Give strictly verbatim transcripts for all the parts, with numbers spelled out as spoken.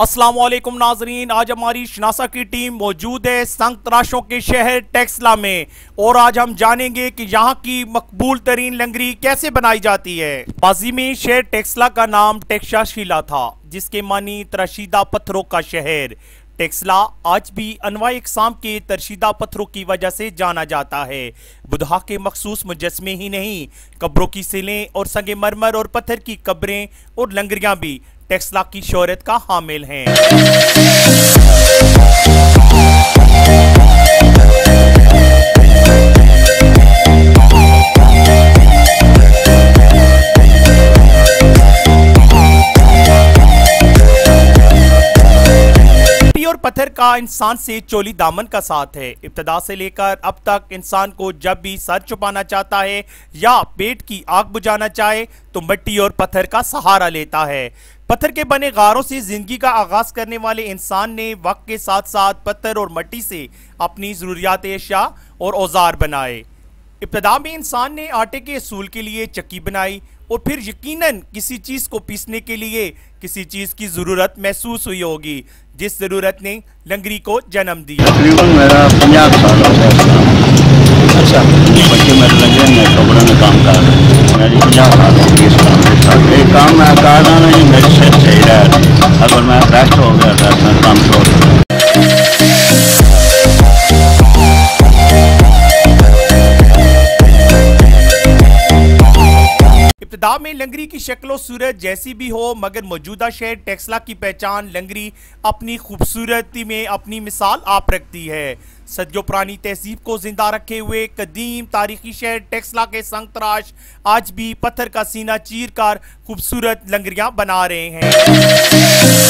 अस्सलाम वालेकुम नाजरीन, आज हमारी शनासा की टीम मौजूद है संग तराशों के शहर टेक्सला में और आज हम जानेंगे कि यहाँ की मकबूल तरीन लंगरी कैसे बनाई जाती है। माजी में शहर टेक्सला का नाम टेक्साशीला था, जिसके मानी तरशीदा पत्थरों का शहर। टेक्सला आज भी अनवा इकसाम के तरशीदा पत्थरों की वजह से जाना जाता है। बुधा के मखसूस मुजस्मे ही नहीं, कब्रों की सिलें और संगे मरमर और पत्थर की कब्रें और लंगरियां भी टेक्सला की शोहरत का हामिल हैं। और पत्थर का इंसान से चोली दामन का साथ है। इब्तदा से लेकर अब तक इंसान को जब भी सर छुपाना चाहता है या पेट की आग बुझाना चाहे तो मिट्टी और पत्थर का सहारा लेता है। पत्थर के बने गारों से जिंदगी का आगाज करने वाले इंसान ने वक्त के साथ साथ पत्थर और मिट्टी से अपनी जरूरियात एशिया और औजार बनाए। इब्तदा में इंसान ने आटे के असूल के लिए चक्की बनाई और फिर यकीनन किसी चीज को पीसने के लिए किसी चीज की जरूरत महसूस हुई होगी, जिस जरूरत ने लंगरी को जन्म दिया। तकरीबन मेरा पंजाब साल हो गया। अच्छा, बच्चे मेरे लगे मैं कपड़ों में काम कर रहा हूँ। मेरी पंजाब साल हो गई इस काम के साथ। एक काम मैं कर रहा नहीं, मेरी सेहत सही रहा। अगर मैं रेस्ट हो गया तो मैं काम छोड़ दूँ। इब्तिदा में लंगरी की शक्लो सूरत जैसी भी हो, मगर मौजूदा शहर टेक्सला की पहचान लंगरी अपनी खूबसूरती में अपनी मिसाल आप रखती है। सदियों पुरानी तहजीब को जिंदा रखे हुए कदीम तारीखी शहर टेक्सला के संग तराश आज भी पत्थर का सीना चीर कर खूबसूरत लंगरियां बना रहे हैं।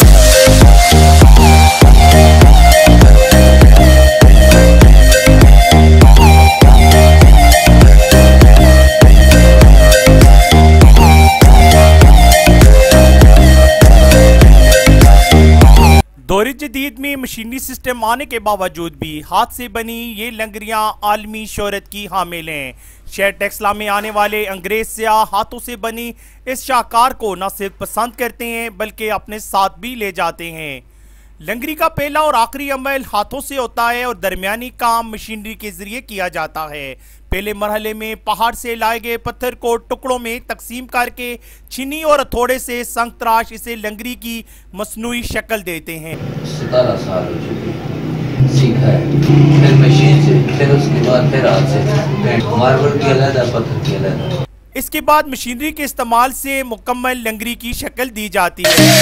दौरे जदीद में मशीनी सिस्टम आने के बावजूद भी हाथ से बनी ये लंगरियां आलमी शोहरत की हामिल हैं। शहर टेक्सला में आने वाले अंग्रेज सियाह हाथों से बनी इस शाहकार को न सिर्फ पसंद करते हैं बल्कि अपने साथ भी ले जाते हैं। लंगरी का पहला और आखिरी अमल हाथों से होता है और दरमियानी काम मशीनरी के जरिए किया जाता है। पहले मरहले में पहाड़ से लाए गए पत्थर को टुकड़ों में तकसीम करके छीनी और हथौड़े से संग तराश इसे लंगरी की मसनूई शक्ल देते हैं। सतारह साल हो चुके सीखा है, फिर मशीन से, फिर उसके बाद फिर हाथ से, मार्बल की अलग, पत्थर की अलग। इसके बाद मशीनरी के इस्तेमाल से मुकम्मल लंगरी की शक्ल दी जाती है।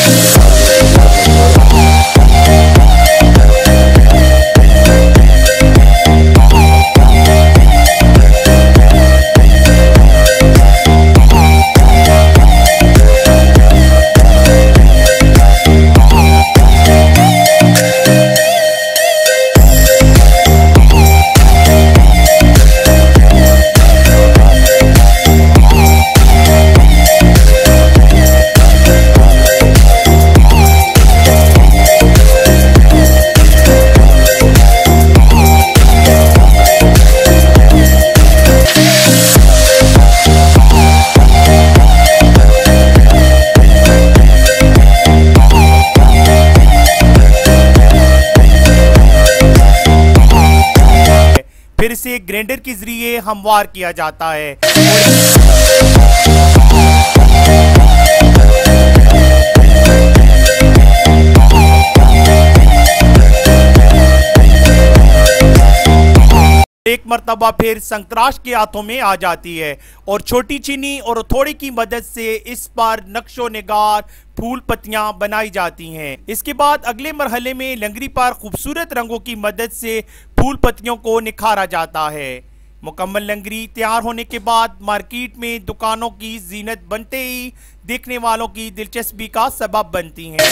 फिर इसे ग्राइंडर के जरिए हमवार किया जाता है। एक मर्तबा फिर संगतराश के हाथों में आ जाती है और छोटी चीनी और हथौड़े की मदद से इस पर नक्शो निगार फूल पत्तियां बनाई जाती हैं। इसके बाद अगले मरहले में लंगरी पर खूबसूरत रंगों की मदद से फूल पत्तियों को निखारा जाता है। मुकम्मल लंगरी तैयार होने के बाद मार्केट में दुकानों की जीनत बनते ही देखने वालों की दिलचस्पी का सबब बनती हैं।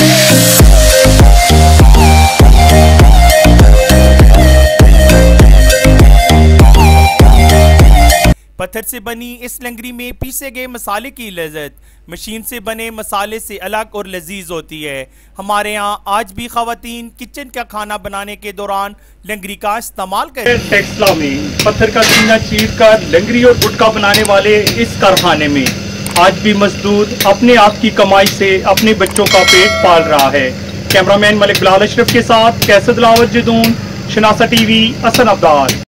पत्थर से बनी इस लंगरी में पीसे गए मसाले की लज्जत मशीन से बने मसाले से अलग और लजीज होती है। हमारे यहाँ आज भी ख़वातीन किचन का खाना बनाने के दौरान लंगरी का इस्तेमाल करें। टेक्सला में पत्थर का सीना चीर कर लंगरी और गुटका बनाने वाले इस कारखाने में आज भी मजदूर अपने आप की कमाई से अपने बच्चों का पेट पाल रहा है। कैमरामैन मलिक बिलाल अशरफ के साथ कैसर दिलावर जदून, शनासा टीवी, हसन अब्दाल।